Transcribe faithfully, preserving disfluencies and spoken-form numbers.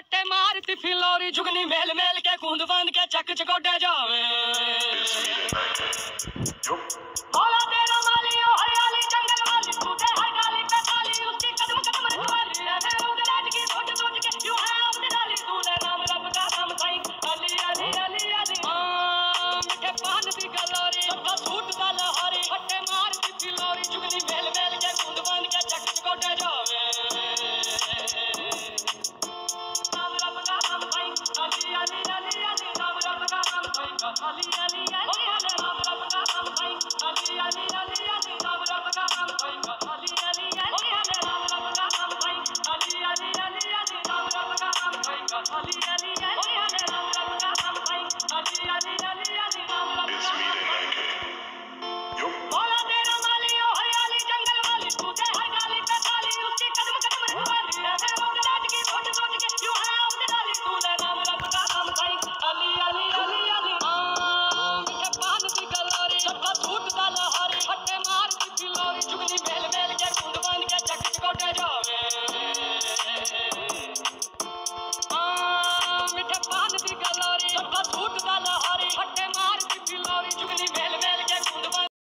फट्टे मारती Fillory झुगनी mail mail के कूद बांध के चक चकोटे जावे भोला तेरा माली ओ हरियाली जंगल वाली तूने हर गाली पे ताली उसकी कदम कदम रखवाली है मैं उंगली की सोच सोच के यूं है अपनी डाली तूने नाम रब का नाम साईं अली अली अली अली हां मिठे पान दी गलोरी सब सूट दा लहरी फट्टे मारती फिलोरी झुगनी मेल मेल के कूद बांध के चक चकोटे जावे नाम रब का नाम साईं अली अली अली अली नाम रब का नाम साईं अली अली अली नाम रब का नाम साईं अली अली अली अली नाम रब का नाम साईं अली अली अली नाम रब का नाम साईं अली अली अली अली नाम रब का नाम साईं अली